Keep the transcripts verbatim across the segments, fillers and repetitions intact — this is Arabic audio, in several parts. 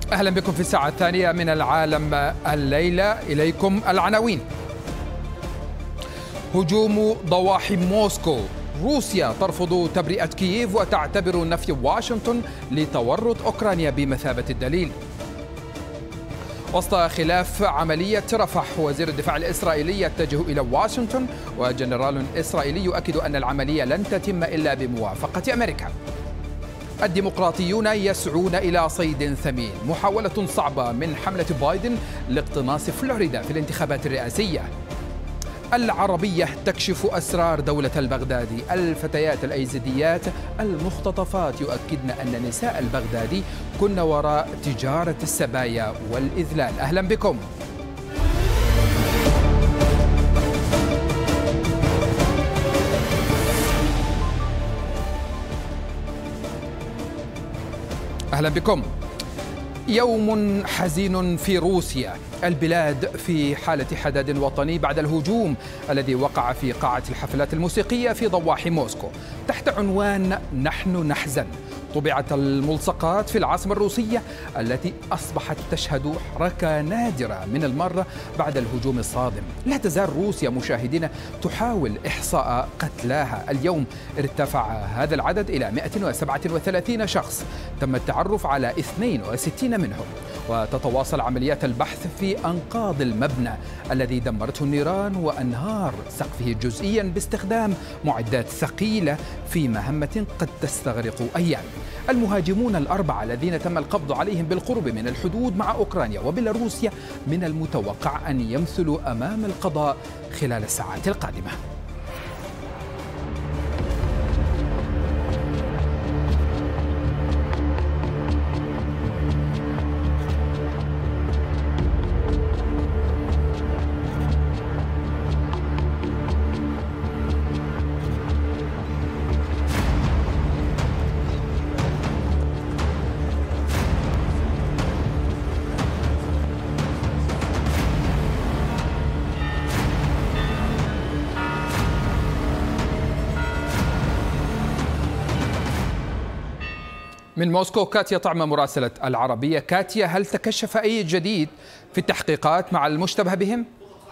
أهلا بكم في الساعة الثانية من العالم الليلة. إليكم العناوين. هجوم ضواحي موسكو، روسيا ترفض تبرئة كييف وتعتبر نفي واشنطن لتورط أوكرانيا بمثابة الدليل. وسط خلاف عملية رفح، وزير الدفاع الإسرائيلي يتجه إلى واشنطن، وجنرال إسرائيلي يؤكد أن العملية لن تتم إلا بموافقة أمريكا. الديمقراطيون يسعون إلى صيد ثمين، محاولة صعبة من حملة بايدن لاقتناص فلوريدا في الانتخابات الرئاسية. العربية تكشف أسرار دولة البغدادي، الفتيات الأيزيديات المختطفات يؤكدن أن نساء البغدادي كن وراء تجارة السبايا والإذلال. أهلا بكم. أهلا بكم. يوم حزين في روسيا، البلاد في حالة حداد وطني بعد الهجوم الذي وقع في قاعة الحفلات الموسيقية في ضواحي موسكو تحت عنوان نحن نحزن. طبعت الملصقات في العاصمة الروسية التي أصبحت تشهد حركة نادرة من المرة بعد الهجوم الصادم. لا تزال روسيا مشاهدين تحاول إحصاء قتلاها. اليوم ارتفع هذا العدد إلى مئة وسبعة وثلاثين شخص، تم التعرف على اثنين وستين منهم، وتتواصل عمليات البحث في أنقاض المبنى الذي دمرته النيران وأنهار سقفه جزئيا باستخدام معدات ثقيلة في مهمة قد تستغرق أيام. المهاجمون الأربعة الذين تم القبض عليهم بالقرب من الحدود مع أوكرانيا وبيلاروسيا من المتوقع أن يمثلوا أمام القضاء خلال الساعات القادمة. من موسكو كاتيا طعمة مراسلة العربية. كاتيا، هل تكشف أي جديد في التحقيقات مع المشتبه بهم؟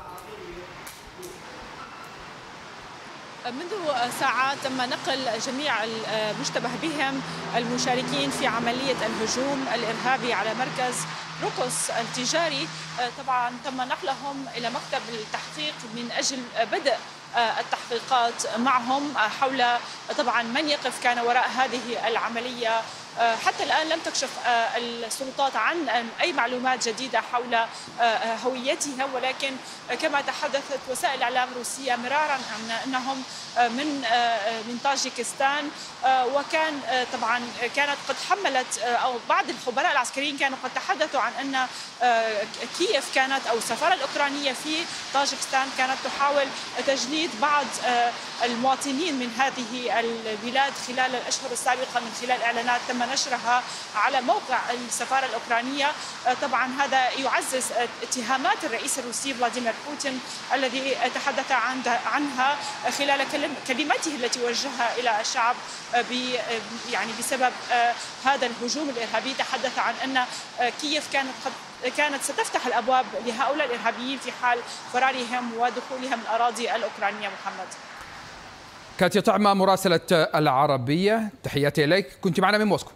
منذ ساعات تم نقل جميع المشتبه بهم المشاركين في عملية الهجوم الإرهابي على مركز روكوس التجاري. طبعا تم نقلهم إلى مكتب التحقيق من أجل بدء التحقيقات معهم حول طبعا من يقف كان وراء هذه العملية. حتى الآن لم تكشف السلطات عن أي معلومات جديدة حول هويتها، ولكن كما تحدثت وسائل الإعلام الروسية مرارا عن أنهم من من طاجيكستان، وكان طبعا كانت قد حملت أو بعض الخبراء العسكريين كانوا قد تحدثوا عن أن كييف كانت أو السفارة الأوكرانية في طاجيكستان كانت تحاول تجنيد بعض المواطنين من هذه البلاد خلال الأشهر السابقة من خلال إعلانات تم نشرها على موقع السفارة الأوكرانية. طبعا هذا يعزز اتهامات الرئيس الروسي فلاديمير بوتين الذي تحدث عنها خلال كلمته التي وجهها إلى الشعب يعني بسبب هذا الهجوم الإرهابي. تحدث عن أن كييف كانت قد كانت ستفتح الأبواب لهؤلاء الإرهابيين في حال فرارهم ودخولهم من الأراضي الأوكرانية. محمد. كاتيا طعمة مراسلة العربية، تحياتي إليك، كنت معنا من موسكو.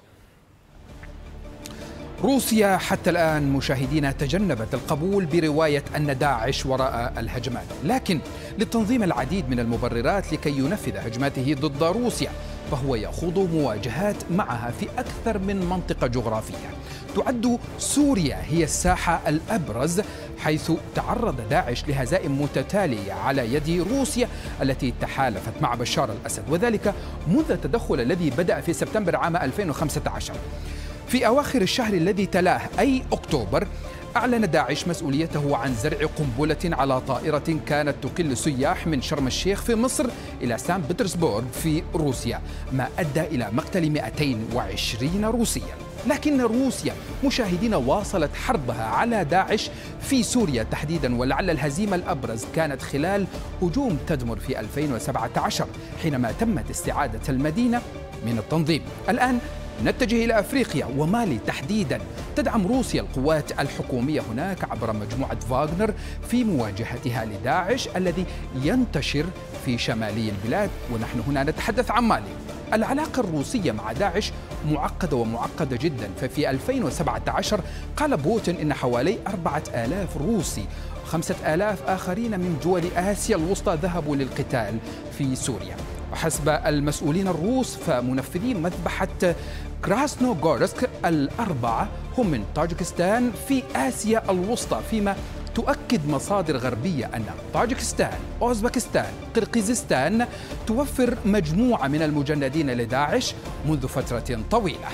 روسيا حتى الآن مشاهدينا تجنبت القبول برواية أن داعش وراء الهجمات، لكن للتنظيم العديد من المبررات لكي ينفذ هجماته ضد روسيا، فهو يخوض مواجهات معها في أكثر من منطقة جغرافية. تعد سوريا هي الساحة الأبرز، حيث تعرض داعش لهزائم متتالية على يد روسيا التي تحالفت مع بشار الأسد، وذلك منذ التدخل الذي بدأ في سبتمبر عام ألفين وخمسة عشر. في أواخر الشهر الذي تلاه أي أكتوبر أعلن داعش مسؤوليته عن زرع قنبلة على طائرة كانت تقل سياح من شرم الشيخ في مصر إلى سان بطرسبورغ في روسيا، ما أدى إلى مقتل مئتين وعشرين روسيا. لكن روسيا مشاهدين واصلت حربها على داعش في سوريا تحديدا، ولعل الهزيمة الأبرز كانت خلال هجوم تدمر في ألفين وسبعة عشر حينما تمت استعادة المدينة من التنظيم. الآن نتجه إلى أفريقيا ومالي تحديدا. تدعم روسيا القوات الحكومية هناك عبر مجموعة فاغنر في مواجهتها لداعش الذي ينتشر في شمالي البلاد، ونحن هنا نتحدث عن مالي. العلاقة الروسية مع داعش معقدة ومعقدة جدا، ففي ألفين وسبعة عشر قال بوتين إن حوالي أربعة آلاف روسي وخمسة آلاف آخرين من دول آسيا الوسطى ذهبوا للقتال في سوريا. وحسب المسؤولين الروس فمنفذي مذبحة كراسنوغورسك الأربعة هم من طاجكستان في آسيا الوسطى، فيما تؤكد مصادر غربية أن طاجكستان، أوزبكستان، قرقيزستان توفر مجموعة من المجندين لداعش منذ فترة طويلة.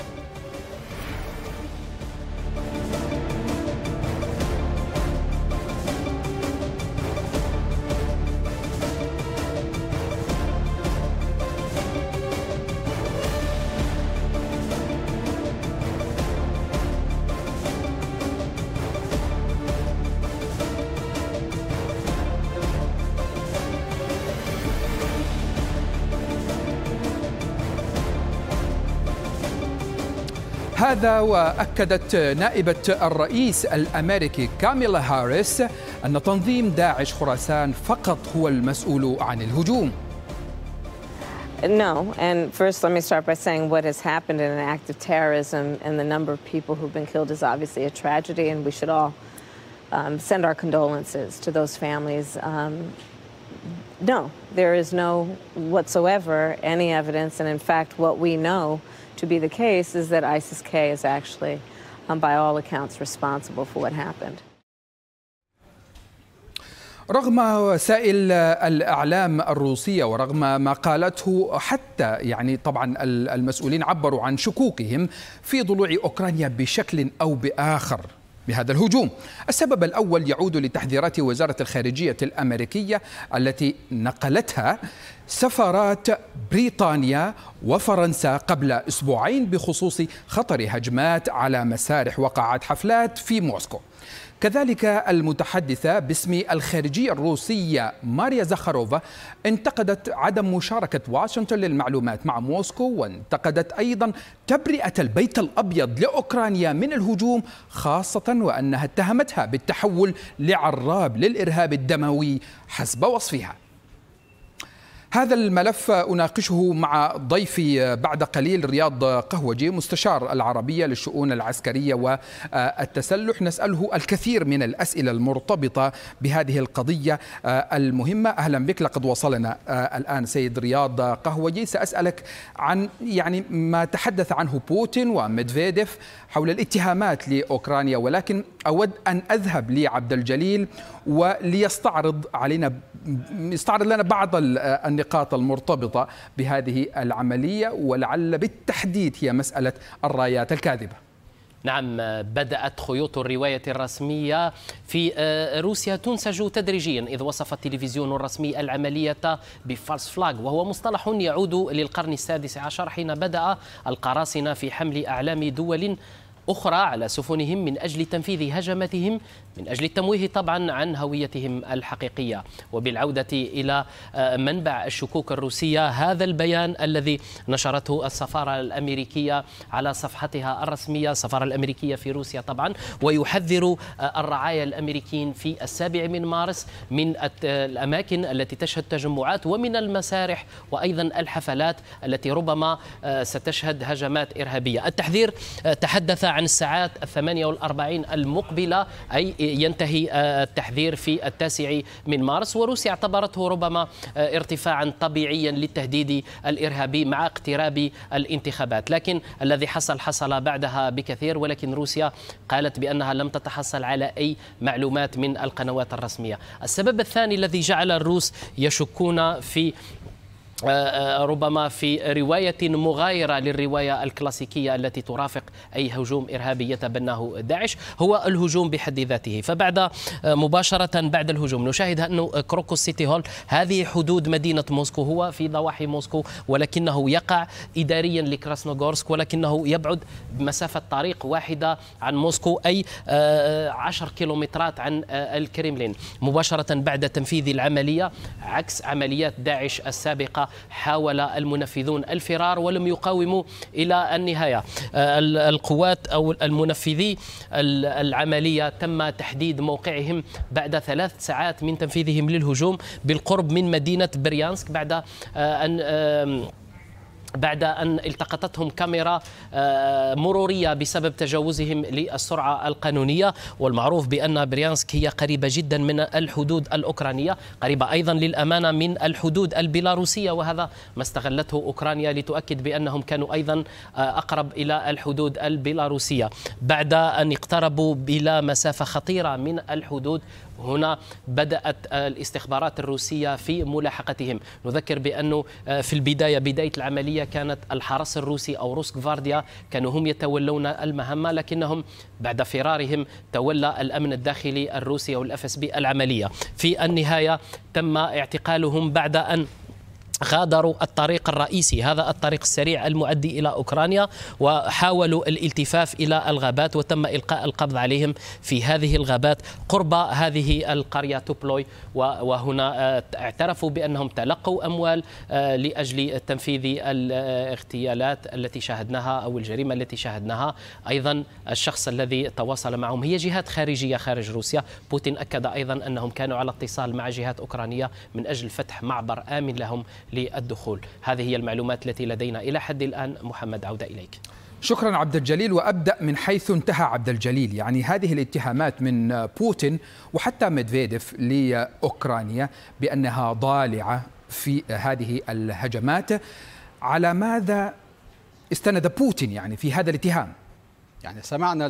هذا وأكدت نائبة الرئيس الأمريكي كاميلا هاريس أن تنظيم داعش خراسان فقط هو المسؤول عن الهجوم. No, and first let me start by saying what has happened in an act of terrorism and the number of people who've been killed is obviously a tragedy, and we should all um, send our condolences to those families. Um, no, there is no whatsoever any evidence, and in fact what we know to be the case is that ISIS-K is actually, um, by all accounts, responsible for what happened. رغم وسائل الإعلام الروسية ورغم ما قالته حتى يعني طبعا المسؤولين عبروا عن شكوكهم في ضلوع أوكرانيا بشكل أو بآخر بهذا الهجوم. السبب الأول يعود لتحذيرات وزارة الخارجية الأمريكية التي نقلتها سفارات بريطانيا وفرنسا قبل أسبوعين بخصوص خطر هجمات على مسارح وقاعات حفلات في موسكو. كذلك المتحدثة باسم الخارجية الروسية ماريا زخاروفا انتقدت عدم مشاركة واشنطن للمعلومات مع موسكو، وانتقدت أيضا تبرئة البيت الأبيض لأوكرانيا من الهجوم، خاصة وأنها اتهمتها بالتحول لعراب للإرهاب الدموي حسب وصفها. هذا الملف أناقشه مع ضيفي بعد قليل رياض قهوجي مستشار العربية للشؤون العسكرية والتسلح، نسأله الكثير من الأسئلة المرتبطة بهذه القضية المهمة. أهلا بك، لقد وصلنا الآن سيد رياض قهوجي. سأسألك عن يعني ما تحدث عنه بوتين وميدفيديف حول الاتهامات لأوكرانيا، ولكن أود أن أذهب لعبد الجليل وليستعرض علينا يستعرض لنا بعض النقاط المرتبطة بهذه العملية، ولعل بالتحديد هي مسألة الرايات الكاذبة. نعم، بدأت خيوط الرواية الرسمية في روسيا تنسج تدريجيا، إذ وصف التلفزيون الرسمي العملية بفالس فلاغ، وهو مصطلح يعود للقرن السادس عشر حين بدأ القراصنة في حمل أعلام دول أخرى على سفنهم من أجل تنفيذ هجماتهم، من أجل التمويه طبعا عن هويتهم الحقيقية. وبالعودة إلى منبع الشكوك الروسية، هذا البيان الذي نشرته السفارة الأمريكية على صفحتها الرسمية، السفارة الأمريكية في روسيا طبعا، ويحذر الرعايا الأمريكيين في السابع من مارس من الأماكن التي تشهد تجمعات ومن المسارح وأيضا الحفلات التي ربما ستشهد هجمات إرهابية. التحذير تحدث عن الساعات الثمانية والأربعين المقبلة، أي ينتهي التحذير في التاسع من مارس، وروسيا اعتبرته ربما ارتفاعا طبيعيا للتهديد الإرهابي مع اقتراب الانتخابات. لكن الذي حصل حصل بعدها بكثير، ولكن روسيا قالت بأنها لم تتحصل على أي معلومات من القنوات الرسمية. السبب الثاني الذي جعل الروس يشكون في ربما في رواية مغايرة للرواية الكلاسيكية التي ترافق أي هجوم إرهابي يتبناه داعش هو الهجوم بحد ذاته. فبعد مباشرة بعد الهجوم نشاهد أنه كروكوس سيتي هول، هذه حدود مدينة موسكو، هو في ضواحي موسكو ولكنه يقع إداريا لكراسنوغورسك، ولكنه يبعد بمسافة طريق واحدة عن موسكو، أي عشر كيلومترات عن الكريملين. مباشرة بعد تنفيذ العملية، عكس عمليات داعش السابقة حاول المنفذون الفرار ولم يقاوموا إلى النهاية. القوات أو المنفذي العملية تم تحديد موقعهم بعد ثلاث ساعات من تنفيذهم للهجوم بالقرب من مدينة بريانسك بعد أن بعد أن التقطتهم كاميرا مرورية بسبب تجاوزهم للسرعة القانونية. والمعروف بأن بريانسك هي قريبة جدا من الحدود الأوكرانية، قريبة أيضا للأمانة من الحدود البيلاروسية، وهذا ما استغلته أوكرانيا لتؤكد بأنهم كانوا أيضا أقرب إلى الحدود البيلاروسية. بعد أن اقتربوا إلى مسافة خطيرة من الحدود هنا بدأت الاستخبارات الروسية في ملاحقتهم. نذكر بأنه في البداية بداية العملية كانت الحرس الروسي أو روس غفارديا كانوا هم يتولون المهمة، لكنهم بعد فرارهم تولى الأمن الداخلي الروسي أو الأف اس بي العملية. في النهاية تم اعتقالهم بعد أن غادروا الطريق الرئيسي، هذا الطريق السريع المؤدي إلى أوكرانيا، وحاولوا الالتفاف إلى الغابات وتم إلقاء القبض عليهم في هذه الغابات قرب هذه القرية توبلوي. وهنا اعترفوا بأنهم تلقوا أموال لأجل تنفيذ الاغتيالات التي شاهدناها أو الجريمة التي شاهدناها. أيضا الشخص الذي تواصل معهم هي جهات خارجية خارج روسيا. بوتين أكد أيضا أنهم كانوا على اتصال مع جهات أوكرانية من أجل فتح معبر آمن لهم للدخول. هذه هي المعلومات التي لدينا إلى حد الآن. محمد، عودة إليك. شكرا عبد الجليل. وأبدأ من حيث انتهى عبد الجليل، يعني هذه الاتهامات من بوتين وحتى ميدفيديف لأوكرانيا بأنها ضالعة في هذه الهجمات، على ماذا استند بوتين يعني في هذا الاتهام؟ يعني سمعنا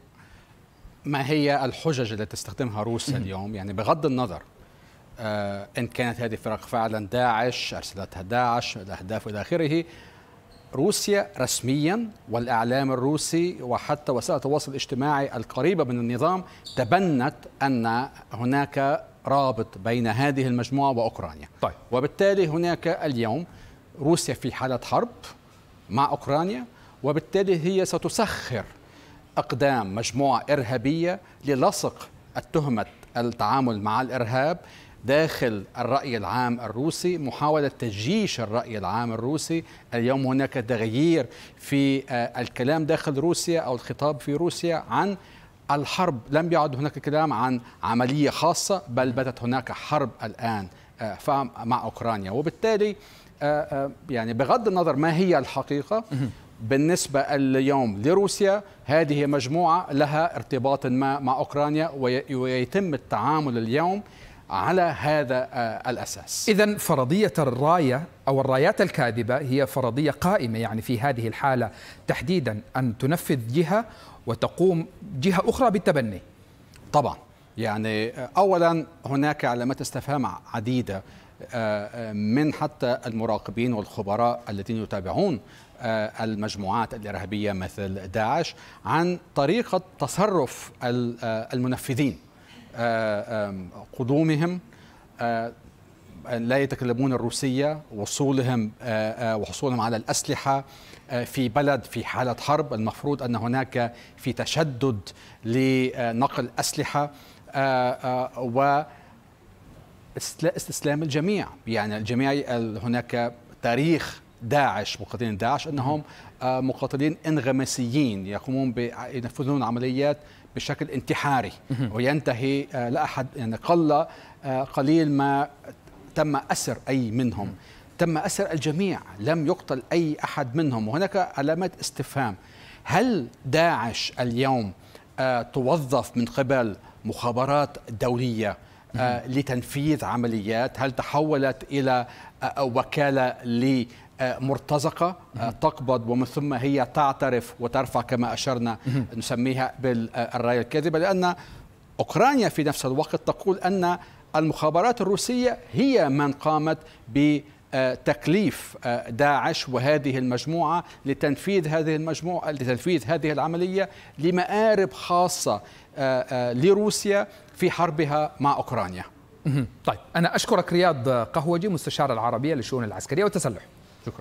لما هي الحجج التي تستخدمها روسيا اليوم، يعني بغض النظر آه إن كانت هذه الفرق فعلا داعش أرسلتها داعش الأهداف إلى آخره. روسيا رسميا والإعلام الروسي وحتى وسائل التواصل الاجتماعي القريبة من النظام تبنت أن هناك رابط بين هذه المجموعة وأوكرانيا. طيب. وبالتالي هناك اليوم روسيا في حالة حرب مع أوكرانيا، وبالتالي هي ستسخر أقدام مجموعة إرهابية للصق التهمة التعامل مع الإرهاب داخل الرأي العام الروسي، محاولة تجيش الرأي العام الروسي. اليوم هناك تغيير في الكلام داخل روسيا أو الخطاب في روسيا عن الحرب، لم يعد هناك كلام عن عملية خاصة، بل بدت هناك حرب الآن مع أوكرانيا. وبالتالي يعني بغض النظر ما هي الحقيقة بالنسبة اليوم لروسيا، هذه مجموعة لها ارتباط ما مع أوكرانيا ويتم التعامل اليوم على هذا الأساس. إذن فرضية الراية أو الرايات الكاذبة هي فرضية قائمة يعني في هذه الحالة تحديدا، أن تنفذ جهة وتقوم جهة أخرى بالتبني. طبعا يعني أولا هناك علامات استفهام عديدة من حتى المراقبين والخبراء الذين يتابعون المجموعات الإرهابية مثل داعش عن طريقة تصرف المنفذين، قدومهم لا يتكلمون الروسية، وصولهم وحصولهم على الأسلحة في بلد في حالة حرب. المفروض أن هناك في تشدد لنقل أسلحة واستسلام الجميع. يعني الجميع هناك تاريخ داعش، مقاتلين داعش أنهم مقاتلين انغماسيين يقومون بينفذون عمليات بشكل انتحاري وينتهي لا أحد، يعني قل قليل ما تم أسر أي منهم، تم أسر الجميع، لم يقتل أي أحد منهم. وهناك علامات استفهام، هل داعش اليوم توظف من قبل مخابرات دولية لتنفيذ عمليات؟ هل تحولت إلى وكالة لمرتزقة تقبض ومن ثم هي تعترف وترفع كما أشرنا نسميها بالراية الكاذبة؟ لأن أوكرانيا في نفس الوقت تقول أن المخابرات الروسية هي من قامت بتكليف داعش وهذه المجموعة لتنفيذ هذه المجموعة لتنفيذ هذه العملية لمآرب خاصة لروسيا في حربها مع أوكرانيا. طيب، أنا أشكرك رياض قهوجي، مستشار العربية للشؤون العسكرية والتسلح. شكرا.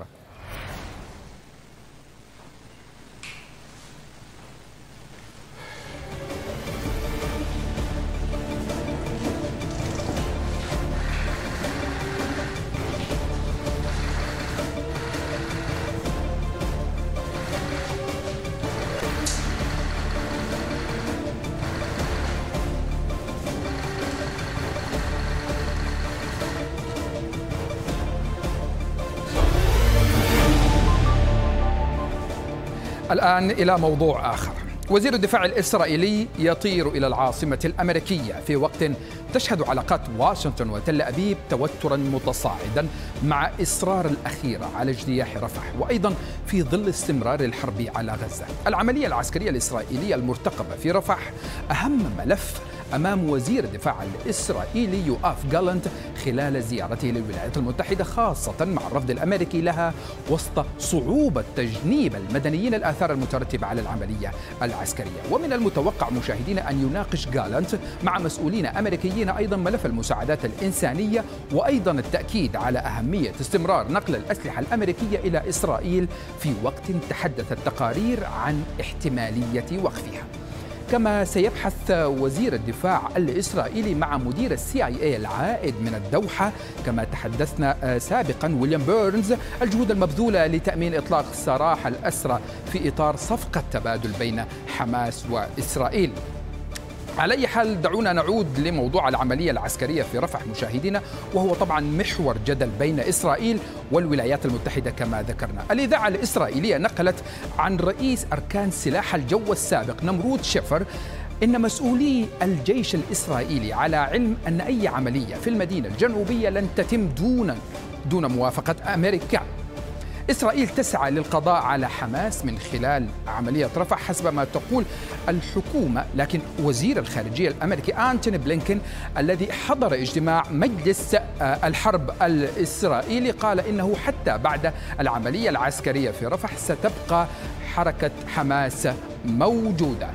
الآن إلى موضوع آخر. وزير الدفاع الإسرائيلي يطير إلى العاصمة الأمريكية في وقت تشهد علاقات واشنطن وتل أبيب توترا متصاعدا مع إصرار الأخيرة على اجتياح رفح، وأيضا في ظل استمرار الحرب على غزة. العملية العسكرية الإسرائيلية المرتقبة في رفح أهم ملف أمام وزير الدفاع الإسرائيلي يوآف جالانت خلال زيارته للولايات المتحدة، خاصة مع الرفض الأمريكي لها وسط صعوبة تجنيب المدنيين الآثار المترتبة على العملية العسكرية. ومن المتوقع مشاهدينا أن يناقش جالانت مع مسؤولين أمريكيين أيضا ملف المساعدات الإنسانية، وأيضا التأكيد على أهمية استمرار نقل الأسلحة الأمريكية إلى إسرائيل في وقت تحدثت تقارير عن احتمالية وقفها. كما سيبحث وزير الدفاع الإسرائيلي مع مدير السي آي إيه العائد من الدوحة، كما تحدثنا سابقا ويليام بيرنز، الجهود المبذولة لتأمين إطلاق سراح الأسرى في إطار صفقة تبادل بين حماس وإسرائيل. على أي حال دعونا نعود لموضوع العملية العسكرية في رفح مشاهدينا، وهو طبعا محور جدل بين إسرائيل والولايات المتحدة كما ذكرنا. الإذاعة الإسرائيلية نقلت عن رئيس أركان سلاح الجو السابق نمرود شفر إن مسؤولي الجيش الإسرائيلي على علم أن أي عملية في المدينة الجنوبية لن تتم دون دون موافقة أمريكا. إسرائيل تسعى للقضاء على حماس من خلال عملية رفح حسب ما تقول الحكومة، لكن وزير الخارجية الأمريكي أنتوني بلينكن الذي حضر اجتماع مجلس الحرب الإسرائيلي قال إنه حتى بعد العملية العسكرية في رفح ستبقى حركة حماس موجودة.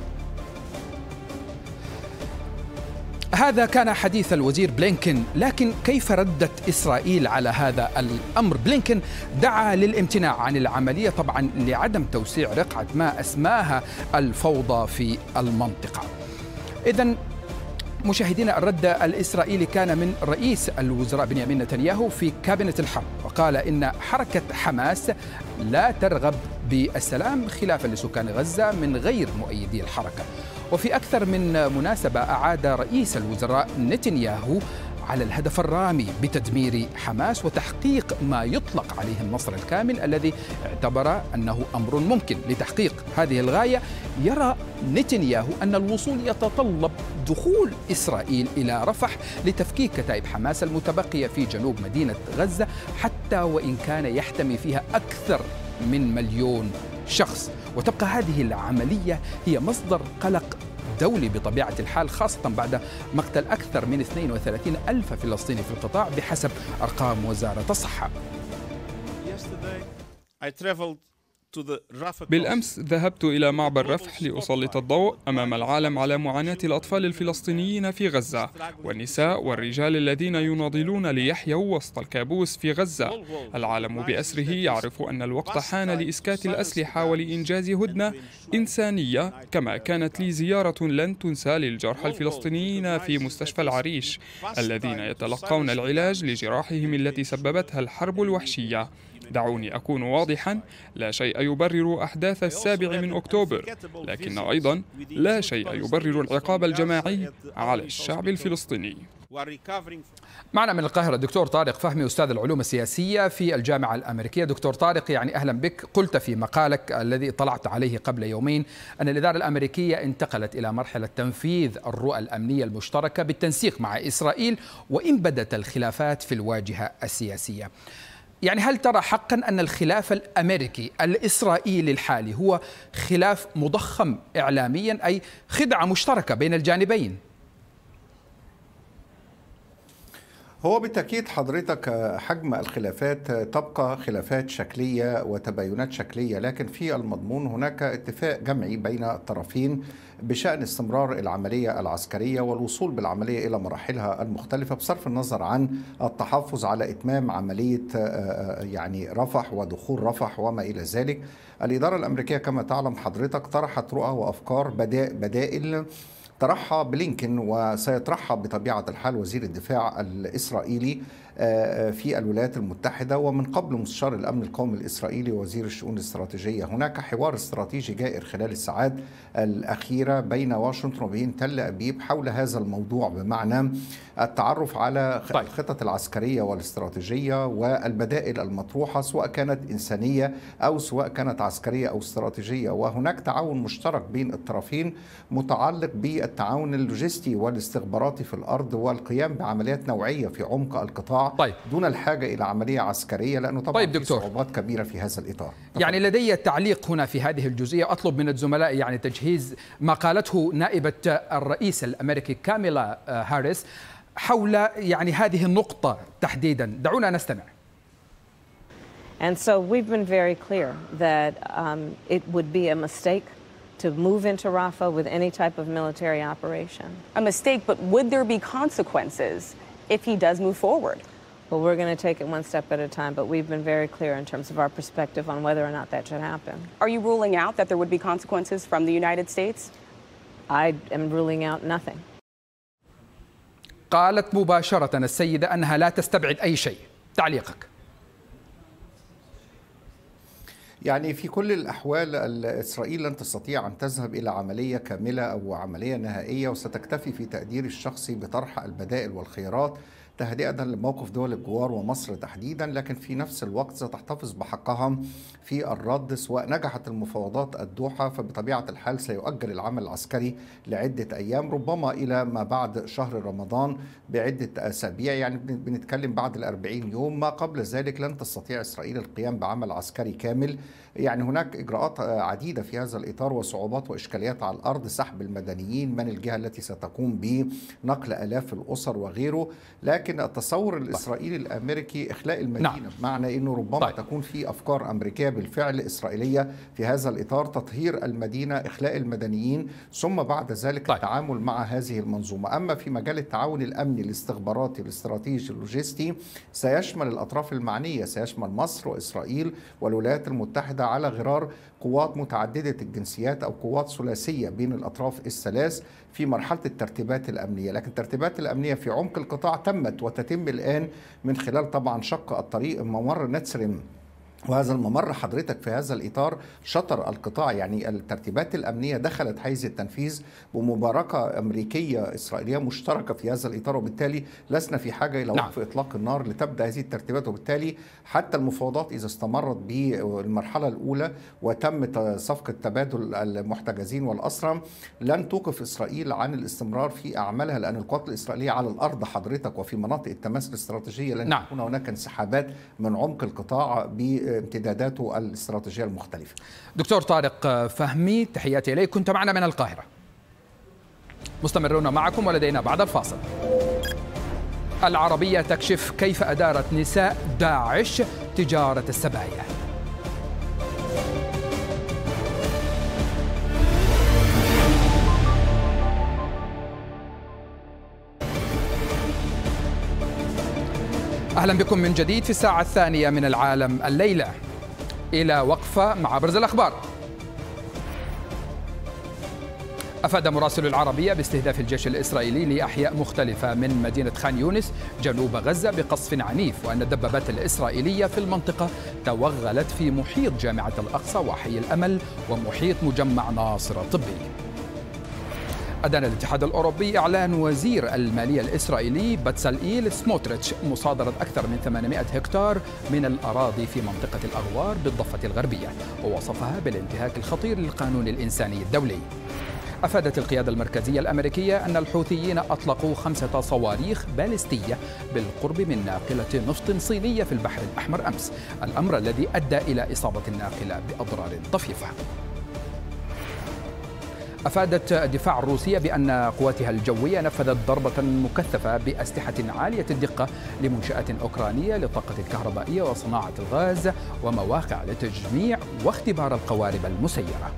هذا كان حديث الوزير بلينكن، لكن كيف ردت إسرائيل على هذا الأمر؟ بلينكن دعا للامتناع عن العملية طبعا لعدم توسيع رقعة ما أسماها الفوضى في المنطقة. إذن مشاهدينا، الرد الإسرائيلي كان من رئيس الوزراء بنيامين نتنياهو في كابينة الحرب، وقال إن حركة حماس لا ترغب بالسلام خلافا لسكان غزة من غير مؤيدي الحركة. وفي أكثر من مناسبة أعاد رئيس الوزراء نتنياهو على الهدف الرامي بتدمير حماس وتحقيق ما يطلق عليه النصر الكامل، الذي اعتبر أنه أمر ممكن. لتحقيق هذه الغاية يرى نتنياهو أن الوصول يتطلب دخول إسرائيل إلى رفح لتفكيك كتائب حماس المتبقية في جنوب مدينة غزة، حتى وإن كان يحتمي فيها أكثر من مليون شخص. وتبقى هذه العملية هي مصدر قلق دولي بطبيعة الحال، خاصة بعد مقتل أكثر من اثنين وثلاثين ألف فلسطيني في القطاع بحسب أرقام وزارة الصحة. بالأمس ذهبت إلى معبر رفح لأسلط الضوء أمام العالم على معاناة الأطفال الفلسطينيين في غزة والنساء والرجال الذين يناضلون ليحيوا وسط الكابوس في غزة. العالم بأسره يعرف أن الوقت حان لإسكات الأسلحة ولإنجاز هدنة إنسانية، كما كانت لي زيارة لن تنسى للجرحى الفلسطينيين في مستشفى العريش الذين يتلقون العلاج لجراحهم التي سببتها الحرب الوحشية. دعوني أكون واضحا، لا شيء يبرر أحداث السابع من أكتوبر، لكن أيضا لا شيء يبرر العقاب الجماعي على الشعب الفلسطيني. معنا من القاهرة الدكتور طارق فهمي، أستاذ العلوم السياسية في الجامعة الأمريكية. دكتور طارق، يعني أهلا بك. قلت في مقالك الذي اطلعت عليه قبل يومين أن الإدارة الأمريكية انتقلت إلى مرحلة تنفيذ الرؤى الأمنية المشتركة بالتنسيق مع إسرائيل، وإن بدت الخلافات في الواجهة السياسية. يعني هل ترى حقا أن الخلاف الأمريكي الإسرائيلي الحالي هو خلاف مضخم إعلاميا، أي خدعة مشتركة بين الجانبين؟ هو بالتأكيد حضرتك حجم الخلافات تبقى خلافات شكلية وتباينات شكلية، لكن في المضمون هناك اتفاق جمعي بين الطرفين بشأن استمرار العملية العسكرية والوصول بالعملية إلى مراحلها المختلفة، بصرف النظر عن التحفظ على إتمام عملية يعني رفح ودخول رفح وما إلى ذلك. الإدارة الأمريكية كما تعلم حضرتك طرحت رؤى وأفكار بدائل طرحها بلينكن، وسيطرحها بطبيعة الحال وزير الدفاع الإسرائيلي في الولايات المتحدة، ومن قبل مستشار الأمن القومي الإسرائيلي ووزير الشؤون الاستراتيجية. هناك حوار استراتيجي جائر خلال الساعات الأخيرة بين واشنطن وبين تل أبيب حول هذا الموضوع، بمعنى التعرف على الخطط العسكرية والاستراتيجية والبدائل المطروحة، سواء كانت إنسانية أو سواء كانت عسكرية أو استراتيجية. وهناك تعاون مشترك بين الطرفين متعلق بالتعاون اللوجستي والاستخباراتي في الأرض والقيام بعمليات نوعية في عمق القطاع طيب. دون الحاجة إلى عملية عسكرية، لأنه طبعا طيب في صعوبات كبيرة في هذا الإطار. يعني لدي تعليق هنا في هذه الجزئية، أطلب من الزملاء يعني تجهيز ما قالته نائبة الرئيس الأمريكي كاميلا هاريس حول يعني هذه النقطة تحديدا. دعونا نستمع. And so we've been very clear that um, it would be a mistake to move into Rafah with any type of military operation. A mistake, but would there be consequences if he does move forward? Well, we're going to take it one step at a time, but we've been very clear in terms of our perspective on whether or not that should happen. Are you ruling out that there would be consequences from the United States? I am ruling out nothing. قالت مباشرة السيدة أنها لا تستبعد أي شيء. تعليقك؟ يعني في كل الأحوال إسرائيل لن تستطيع أن تذهب إلى عملية كاملة أو عملية نهائية، وستكتفي في تقدير الشخصي بطرح البدائل والخيارات تهدئة لموقف دول الجوار ومصر تحديدا، لكن في نفس الوقت ستحتفظ بحقها في الرد. سواء نجحت المفاوضات الدوحة فبطبيعة الحال سيؤجل العمل العسكري لعدة أيام، ربما إلى ما بعد شهر رمضان بعدة أسابيع، يعني بنتكلم بعد الأربعين يوم. ما قبل ذلك لن تستطيع إسرائيل القيام بعمل عسكري كامل. يعني هناك إجراءات عديدة في هذا الإطار وصعوبات وإشكاليات على الأرض، سحب المدنيين من الجهة التي ستقوم بنقل آلاف الأسر وغيره. لكن التصور الإسرائيلي الأمريكي إخلاء المدينة، نعم. بمعنى أنه ربما طيب. تكون في أفكار أمريكية بالفعل إسرائيلية في هذا الإطار، تطهير المدينة، إخلاء المدنيين، ثم بعد ذلك طيب. التعامل مع هذه المنظومة. أما في مجال التعاون الأمني الاستخباراتي الاستراتيجي اللوجستي سيشمل الأطراف المعنية، سيشمل مصر وإسرائيل والولايات المتحدة على غرار قوات متعددة الجنسيات أو قوات ثلاثية بين الأطراف الثلاث في مرحلة الترتيبات الأمنية. لكن الترتيبات الأمنية في عمق القطاع تمت وتتم الآن من خلال طبعا شق الطريق ممر نتسرم، وهذا الممر حضرتك في هذا الإطار شطر القطاع. يعني الترتيبات الأمنية دخلت حيز التنفيذ بمباركة أمريكية إسرائيلية مشتركة في هذا الإطار، وبالتالي لسنا في حاجة إلى وقف نعم. إطلاق النار لتبدأ هذه الترتيبات. وبالتالي حتى المفاوضات إذا استمرت بالمرحلة الأولى وتم صفقة تبادل المحتجزين والأسرى لن توقف إسرائيل عن الاستمرار في أعمالها، لأن القوات الإسرائيلية على الأرض حضرتك وفي مناطق التماس الاستراتيجية لن نعم. يكون هناك انسحابات من عمق القطاع ب امتداداته الاستراتيجية المختلفة. دكتور طارق فهمي، تحياتي إليك، كنت معنا من القاهرة. مستمرون معكم ولدينا بعد الفاصل. العربية تكشف كيف أدارت نساء داعش تجارة السبايا. أهلا بكم من جديد في الساعة الثانية من العالم الليلة، إلى وقفة مع أبرز الأخبار. أفاد مراسل العربية باستهداف الجيش الإسرائيلي لأحياء مختلفة من مدينة خان يونس جنوب غزة بقصف عنيف، وأن الدبابات الإسرائيلية في المنطقة توغلت في محيط جامعة الأقصى وحي الأمل ومحيط مجمع ناصر الطبي. أدان الاتحاد الأوروبي إعلان وزير المالية الإسرائيلي بتسالئيل سموتريتش مصادرة أكثر من ثمانمائة هكتار من الأراضي في منطقة الأغوار بالضفة الغربية، ووصفها بالانتهاك الخطير للقانون الإنساني الدولي. أفادت القيادة المركزية الأمريكية أن الحوثيين أطلقوا خمسة صواريخ باليستية بالقرب من ناقلة نفط صينية في البحر الأحمر أمس، الأمر الذي أدى إلى إصابة الناقلة بأضرار طفيفة. أفادت الدفاع الروسية بأن قواتها الجوية نفذت ضربة مكثفة بأسلحة عالية الدقة لمنشآت أوكرانية للطاقة الكهربائية وصناعة الغاز ومواقع لتجميع واختبار القوارب المسيرة.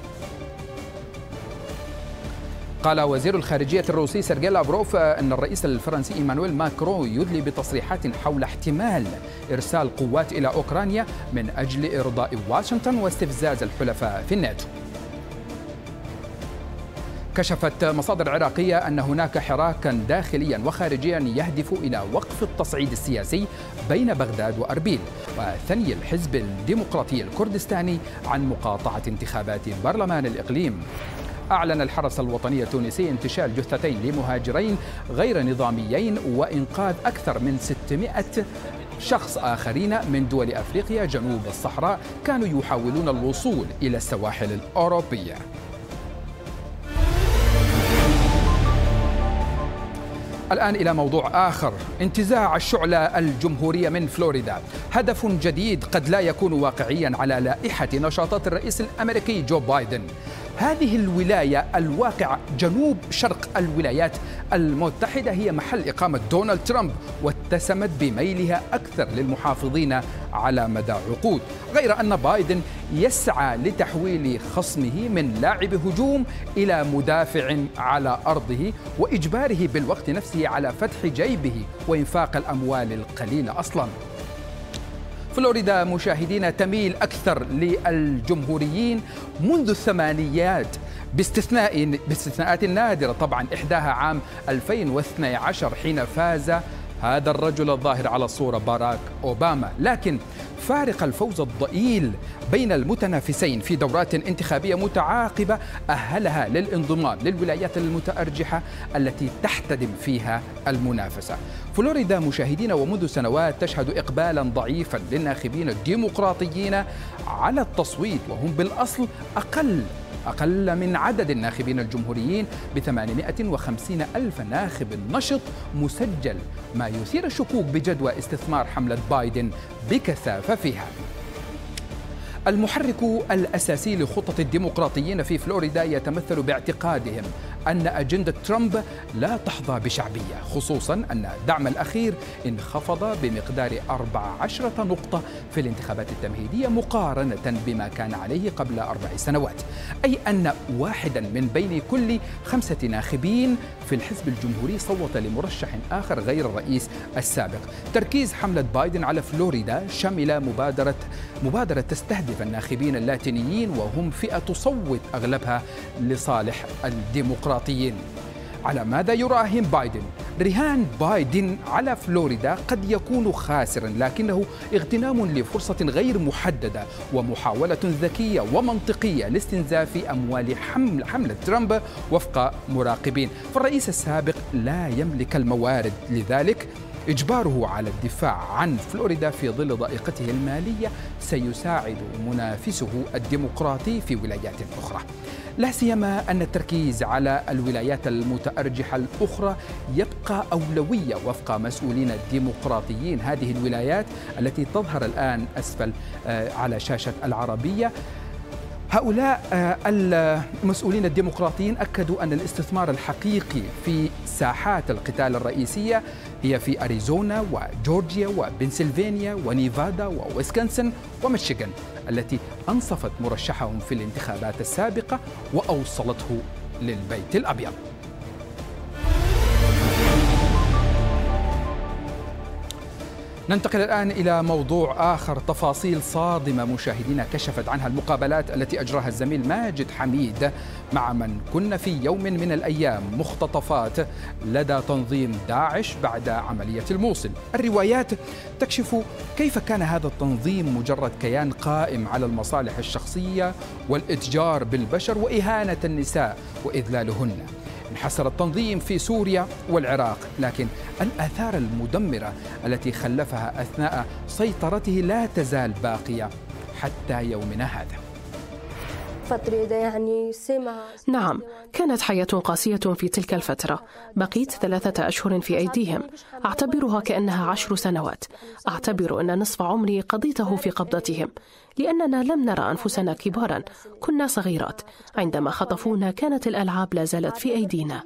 قال وزير الخارجية الروسي سيرجي لافروف أن الرئيس الفرنسي إيمانويل ماكرون يدلي بتصريحات حول احتمال إرسال قوات إلى أوكرانيا من أجل إرضاء واشنطن واستفزاز الحلفاء في الناتو. كشفت مصادر عراقية أن هناك حراكا داخليا وخارجيا يهدف إلى وقف التصعيد السياسي بين بغداد وأربيل وثني الحزب الديمقراطي الكردستاني عن مقاطعة انتخابات برلمان الإقليم. أعلن الحرس الوطني التونسي انتشال جثتين لمهاجرين غير نظاميين وإنقاذ أكثر من ستمائة شخص آخرين من دول أفريقيا جنوب الصحراء كانوا يحاولون الوصول إلى السواحل الأوروبية. الآن إلى موضوع آخر، انتزاع الشعلة الجمهورية من فلوريدا، هدف جديد قد لا يكون واقعيا على لائحة نشاطات الرئيس الأمريكي جو بايدن. هذه الولاية الواقعة جنوب شرق الولايات المتحدة هي محل إقامة دونالد ترامب، واتسمت بميلها أكثر للمحافظين على مدى عقود، غير أن بايدن يسعى لتحويل خصمه من لاعب هجوم إلى مدافع على أرضه وإجباره بالوقت نفسه على فتح جيبه وإنفاق الأموال القليلة أصلاً. فلوريدا مشاهدين تميل أكثر للجمهوريين منذ الثمانينات باستثناء باستثناءات نادرة، طبعا إحداها عام ألفين واثني عشر حين فاز هذا الرجل الظاهر على الصورة باراك أوباما. لكن فارق الفوز الضئيل بين المتنافسين في دورات انتخابية متعاقبة أهلها للانضمام للولايات المتأرجحة التي تحتدم فيها المنافسة. فلوريدا مشاهدين ومنذ سنوات تشهد إقبالا ضعيفا للناخبين الديمقراطيين على التصويت، وهم بالأصل أقل أقل من عدد الناخبين الجمهوريين بثمانمائة وخمسين ألف ناخب نشط مسجل، ما يثير الشكوك بجدوى استثمار حملة بايدن بكثافة فيها. المحرك الأساسي لخطط الديمقراطيين في فلوريدا يتمثل باعتقادهم أن أجندة ترامب لا تحظى بشعبية، خصوصا أن الدعم الأخير انخفض بمقدار أربع عشرة نقطة في الانتخابات التمهيدية مقارنة بما كان عليه قبل أربع سنوات، أي أن واحدا من بين كل خمسة ناخبين في الحزب الجمهوري صوت لمرشح آخر غير الرئيس السابق. تركيز حملة بايدن على فلوريدا شمل مبادرة مبادرة تستهدف الناخبين اللاتينيين، وهم فئة تصوت أغلبها لصالح الديمقراطيين. على ماذا يراهن بايدن؟ رهان بايدن على فلوريدا قد يكون خاسرا، لكنه اغتنام لفرصة غير محددة ومحاولة ذكية ومنطقية لاستنزاف أموال حمل حملة ترامب وفق مراقبين، فالرئيس السابق لا يملك الموارد، لذلك إجباره على الدفاع عن فلوريدا في ظل ضائقته المالية سيساعد منافسه الديمقراطي في ولايات أخرى، لا سيما أن التركيز على الولايات المتأرجحة الأخرى يبقى أولوية وفق مسؤولين الديمقراطيين. هذه الولايات التي تظهر الآن أسفل على شاشة العربية، هؤلاء المسؤولين الديمقراطيين أكدوا أن الاستثمار الحقيقي في ساحات القتال الرئيسية هي في أريزونا وجورجيا وبنسلفانيا ونيفادا وويسكنسن وميشيغان التي أنصفت مرشحهم في الانتخابات السابقة وأوصلته للبيت الأبيض. ننتقل الآن إلى موضوع آخر، تفاصيل صادمة مشاهدينا كشفت عنها المقابلات التي أجراها الزميل ماجد حميد مع من كن في يوم من الأيام مختطفات لدى تنظيم داعش بعد عملية الموصل. الروايات تكشف كيف كان هذا التنظيم مجرد كيان قائم على المصالح الشخصية والإتجار بالبشر وإهانة النساء وإذلالهن. انحسر التنظيم في سوريا والعراق، لكن الآثار المدمرة التي خلفها أثناء سيطرته لا تزال باقية حتى يومنا هذا. نعم، كانت حياة قاسية في تلك الفترة. بقيت ثلاثة أشهر في أيديهم، أعتبرها كأنها عشر سنوات. أعتبر أن نصف عمري قضيته في قبضتهم، لأننا لم نرى أنفسنا كبارا، كنا صغيرات. عندما خطفونا كانت الألعاب لا زالت في أيدينا.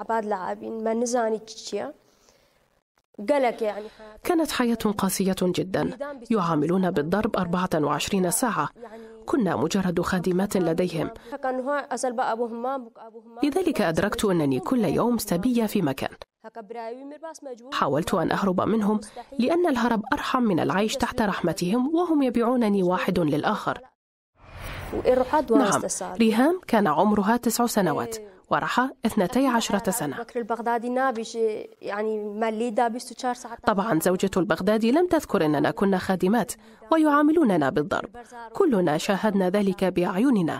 كانت حياة قاسية جدا، يعاملون بالضرب أربعة وعشرين ساعة. كنا مجرد خادمات لديهم، لذلك أدركت أنني كل يوم سبية في مكان. حاولت أن أهرب منهم، لأن الهرب أرحم من العيش تحت رحمتهم وهم يبيعونني واحد للآخر. نعم، ريهام كان عمرها تسع سنوات ورحى اثنتي عشرة سنة. طبعا زوجة البغدادي لم تذكر أننا كنا خادمات ويعاملوننا بالضرب، كلنا شاهدنا ذلك بأعيننا.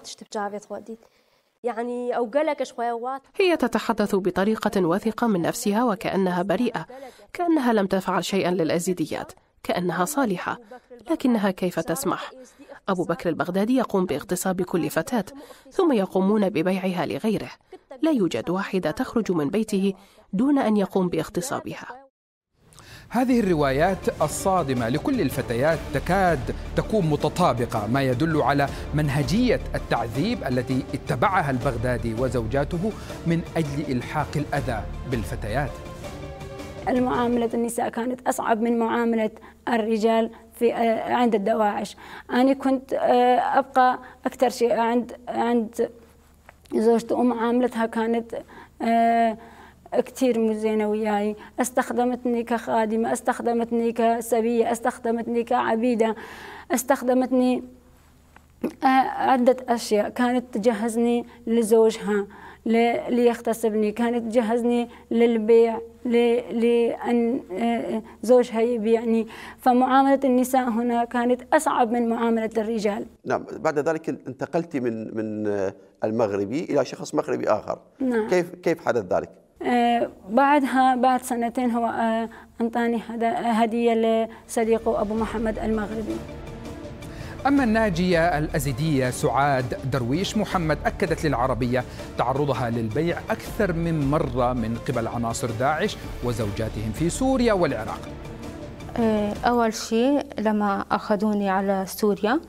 هي تتحدث بطريقة واثقة من نفسها وكأنها بريئة، كأنها لم تفعل شيئا للأزيديات، كأنها صالحة، لكنها كيف تسمح؟ أبو بكر البغدادي يقوم باغتصاب كل فتاة ثم يقومون ببيعها لغيره. لا يوجد واحدة تخرج من بيته دون أن يقوم باغتصابها. هذه الروايات الصادمة لكل الفتيات تكاد تكون متطابقة، ما يدل على منهجية التعذيب التي اتبعها البغدادي وزوجاته من أجل إلحاق الأذى بالفتيات. المعاملة النساء كانت أصعب من معاملة الرجال في عند الدواعش. أنا كنت أبقى أكثر شيء عند عند زوجتي، ومعاملتها كانت كثير مو زينة وياي. استخدمتني كخادمة، استخدمتني كسبية، استخدمتني كعبيدة، استخدمتني عدة أشياء. كانت تجهزني لزوجها ليغتصبني، كانت تجهزني للبيع لأن زوجها يبيعني. فمعاملة النساء هنا كانت أصعب من معاملة الرجال. نعم. بعد ذلك انتقلت من من المغربي إلى شخص مغربي آخر. نعم. كيف كيف حدث ذلك؟ آه بعدها بعد سنتين هو آه أعطاني هدية لصديقه أبو محمد المغربي. أما الناجية الأزيدية سعاد درويش محمد أكدت للعربية تعرضها للبيع أكثر من مرة من قبل عناصر داعش وزوجاتهم في سوريا والعراق. أول شيء لما أخذوني على سوريا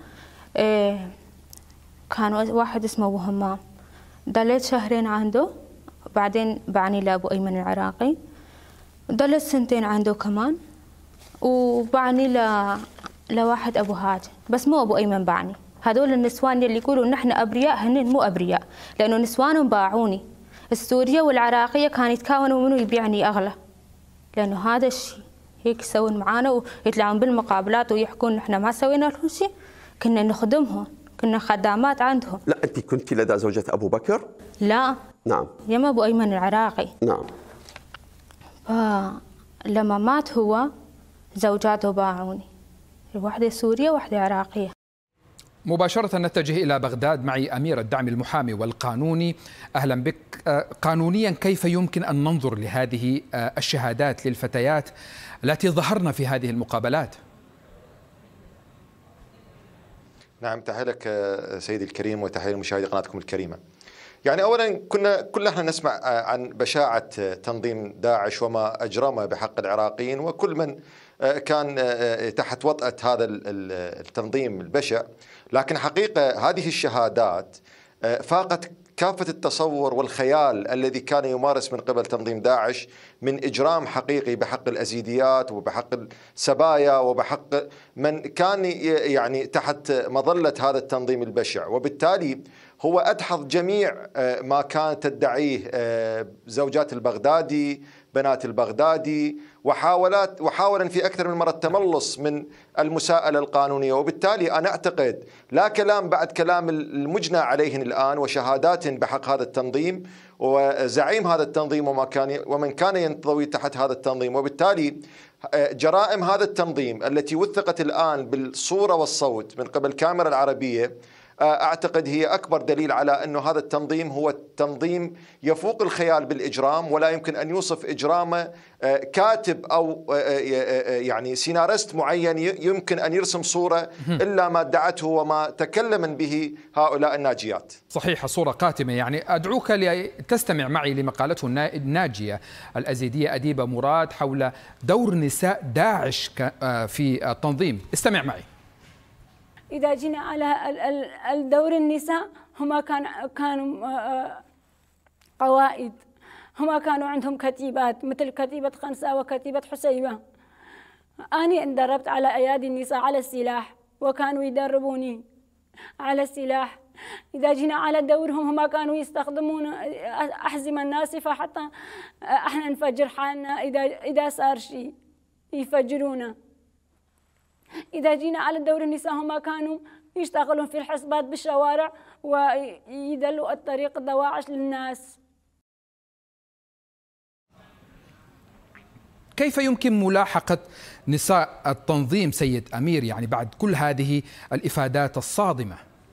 كان واحد اسمه أبو همام، ضليت شهرين عنده، بعدين بعني لأبو أيمن العراقي، ضليت سنتين عنده كمان، وبعني ل لواحد أبو هاجر، بس مو أبو أيمن باعني. هذول النسوان اللي يقولوا نحن أبرياء هن مو أبرياء، لأنه نسوانهم باعوني. السورية والعراقية كانوا يتكاونوا منه يبيعني أغلى، لأنه هذا الشيء هيك يسوون معانا ويطلعون بالمقابلات ويحكون نحن ما سوينا لهم شيء، كنا نخدمهم، كنا خدامات عندهم. لا أنت كنت لدى زوجة أبو بكر؟ لا. نعم. يما أبو أيمن العراقي. نعم. فلما مات هو زوجاته باعوني، واحدة سورية وواحدة عراقية. مباشرة نتجه إلى بغداد معي أمير الدعم المحامي والقانوني. أهلا بك. قانونيا كيف يمكن أن ننظر لهذه الشهادات للفتيات التي ظهرن في هذه المقابلات؟ نعم، تحية لك سيدي الكريم وتحية لمشاهدي قناتكم الكريمة. يعني أولا كنا كلنا نسمع عن بشاعة تنظيم داعش وما أجرمه بحق العراقيين وكل من كان تحت وطأة هذا التنظيم البشع، لكن حقيقة هذه الشهادات فاقت كافة التصور والخيال الذي كان يمارس من قبل تنظيم داعش من إجرام حقيقي بحق الأزيديات وبحق السبايا وبحق من كان يعني تحت مظلة هذا التنظيم البشع. وبالتالي هو أدحض جميع ما كانت تدعيه زوجات البغدادي، بنات البغدادي، وحاولت وحاولا في أكثر من مرة التملص من المساءلة القانونية. وبالتالي أنا أعتقد لا كلام بعد كلام المجنى عليهن الآن وشهادات بحق هذا التنظيم وزعيم هذا التنظيم وما كان ومن كان ينضوي تحت هذا التنظيم. وبالتالي جرائم هذا التنظيم التي وثقت الآن بالصورة والصوت من قبل الكاميرا العربية أعتقد هي أكبر دليل على أنه هذا التنظيم هو تنظيم يفوق الخيال بالإجرام، ولا يمكن أن يوصف إجرامه كاتب أو يعني سيناريست معين يمكن أن يرسم صورة إلا ما ادعته وما تكلم به هؤلاء الناجيات. صحيح، صورة قاتمة. يعني أدعوك لتستمع معي لمقالته الناجية الأزيدية أديبة مراد حول دور نساء داعش في التنظيم. استمع معي. إذا جينا على الدور النساء، هما كان كانوا قوائد، هما كانوا عندهم كتيبات مثل كتيبة خنساء وكتيبة حسيبة. أنا اندربت على أيادي النساء على السلاح وكانوا يدربوني على السلاح. إذا جينا على دورهم، هما كانوا يستخدمون أحزمة ناسفة حتى احنا نفجر حالنا إذا إذا صار شيء يفجرونا. إذا جينا على دور النساء، هما كانوا يشتغلون في الحسبات بالشوارع ويدلوا الطريق دواعش للناس. كيف يمكن ملاحقة نساء التنظيم سيد أمير يعني بعد كل هذه الإفادات الصادمة؟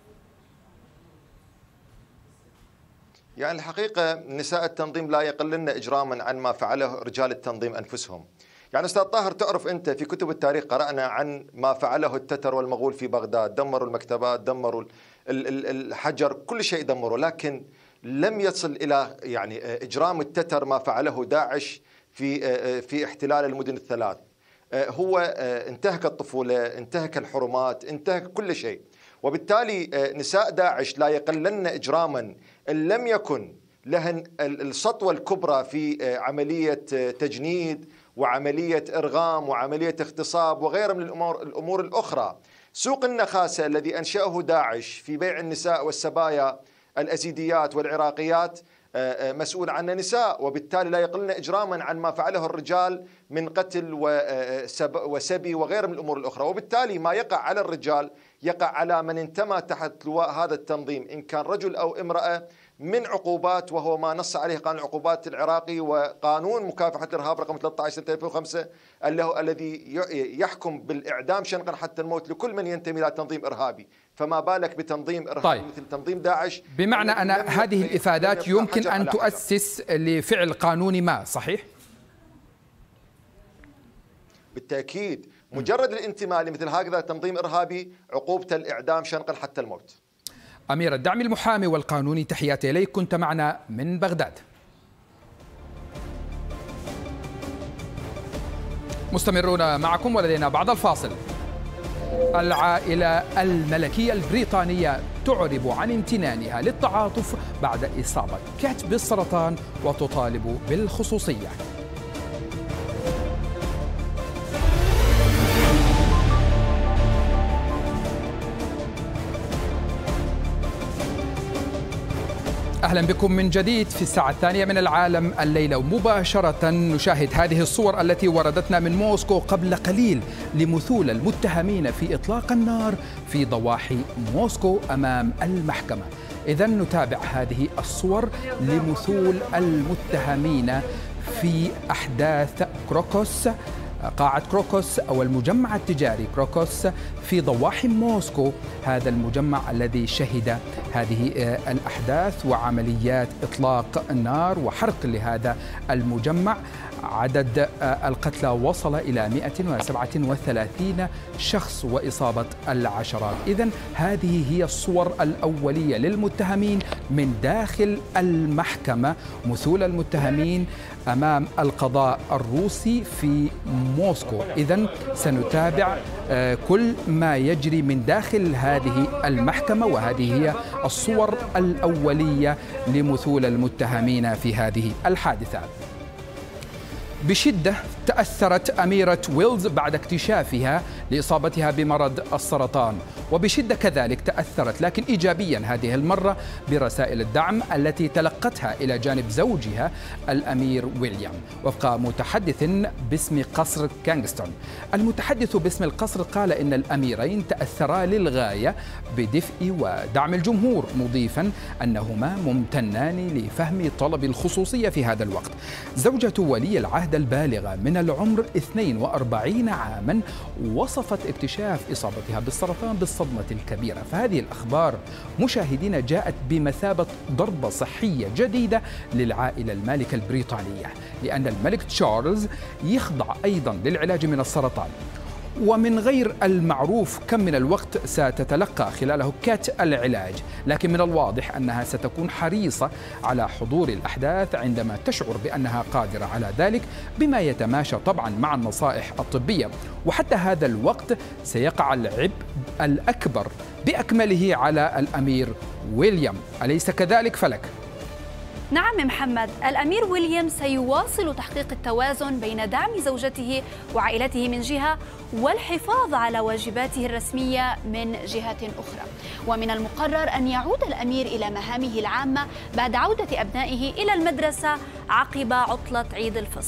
يعني الحقيقة نساء التنظيم لا يقلن إجراما عن ما فعله رجال التنظيم أنفسهم. يعني أستاذ طاهر، تعرف أنت في كتب التاريخ قرأنا عن ما فعله التتر والمغول في بغداد، دمروا المكتبات، دمروا الحجر، كل شيء دمروا، لكن لم يصل إلى يعني إجرام التتر ما فعله داعش في في احتلال المدن الثلاث. هو انتهك الطفولة، انتهك الحرمات، انتهك كل شيء، وبالتالي نساء داعش لا يقلن إجراما إن لم يكن لهن السطوة الكبرى في عملية تجنيد وعملية إرغام وعملية اغتصاب وغيرها من الأمور, الأمور الأخرى. سوق النخاسة الذي أنشأه داعش في بيع النساء والسبايا الأزيديات والعراقيات مسؤول عنه نساء، وبالتالي لا يقلن إجراما عن ما فعله الرجال من قتل وسبي وغيرها من الأمور الأخرى. وبالتالي ما يقع على الرجال يقع على من انتمى تحت لواء هذا التنظيم إن كان رجل أو امرأة من عقوبات، وهو ما نص عليه قانون العقوبات العراقي وقانون مكافحة الإرهاب رقم ثلاثة عشر سنة ألفين وخمسة الذي يحكم بالإعدام شنقا حتى الموت لكل من ينتمي إلى تنظيم إرهابي، فما بالك بتنظيم إرهابي طيب. مثل تنظيم داعش. بمعنى أن هذه الإفادات يمكن أن تؤسس لفعل قانوني ما، صحيح؟ بالتأكيد، مجرد الانتماء لمثل هكذا تنظيم إرهابي عقوبته الإعدام شنقا حتى الموت. أمير الدعم المحامي والقانوني، تحياتي إليك، كنت معنا من بغداد. مستمرون معكم ولدينا بعد الفاصل. العائلة الملكية البريطانية تعرب عن امتنانها للتعاطف بعد إصابة كات بالسرطان وتطالب بالخصوصية. أهلا بكم من جديد في الساعة الثانية من العالم الليلة، ومباشرة نشاهد هذه الصور التي وردتنا من موسكو قبل قليل لمثول المتهمين في إطلاق النار في ضواحي موسكو أمام المحكمة. إذا نتابع هذه الصور لمثول المتهمين في أحداث كروكوس، قاعة كروكوس أو المجمع التجاري كروكوس في ضواحي موسكو، هذا المجمع الذي شهد هذه الأحداث وعمليات إطلاق النار وحرق لهذا المجمع. عدد القتلى وصل إلى مئة وسبعة وثلاثين شخص وإصابة العشرات. إذن هذه هي الصور الأولية للمتهمين من داخل المحكمة، مثول المتهمين أمام القضاء الروسي في موسكو. إذن سنتابع كل ما يجري من داخل هذه المحكمة، وهذه هي الصور الأولية لمثول المتهمين في هذه الحادثة. بشدة تأثرت أميرة ويلز بعد اكتشافها لإصابتها بمرض السرطان، وبشدة كذلك تأثرت لكن إيجابيا هذه المرة برسائل الدعم التي تلقتها إلى جانب زوجها الأمير ويليام. وفق متحدث باسم قصر كانغستون، المتحدث باسم القصر قال إن الأميرين تأثرا للغاية بدفء ودعم الجمهور، مضيفا أنهما ممتنان لفهم طلب الخصوصية في هذا الوقت. زوجة ولي العهد البالغة من العمر اثنين وأربعين عاما وصفت اكتشاف إصابتها بالسرطان بالصدمة الكبيرة. فهذه الأخبار مشاهدين جاءت بمثابة ضربة صحية جديدة للعائلة المالكة البريطانية، لأن الملك تشارلز يخضع أيضا للعلاج من السرطان، ومن غير المعروف كم من الوقت ستتلقى خلاله كات العلاج، لكن من الواضح أنها ستكون حريصة على حضور الأحداث عندما تشعر بأنها قادرة على ذلك، بما يتماشى طبعا مع النصائح الطبية. وحتى هذا الوقت سيقع العبء الأكبر بأكمله على الأمير ويليام، أليس كذلك فلك؟ نعم محمد، الأمير ويليام سيواصل تحقيق التوازن بين دعم زوجته وعائلته من جهة والحفاظ على واجباته الرسمية من جهة أخرى. ومن المقرر أن يعود الأمير إلى مهامه العامة بعد عودة أبنائه إلى المدرسة عقب عطلة عيد الفصح.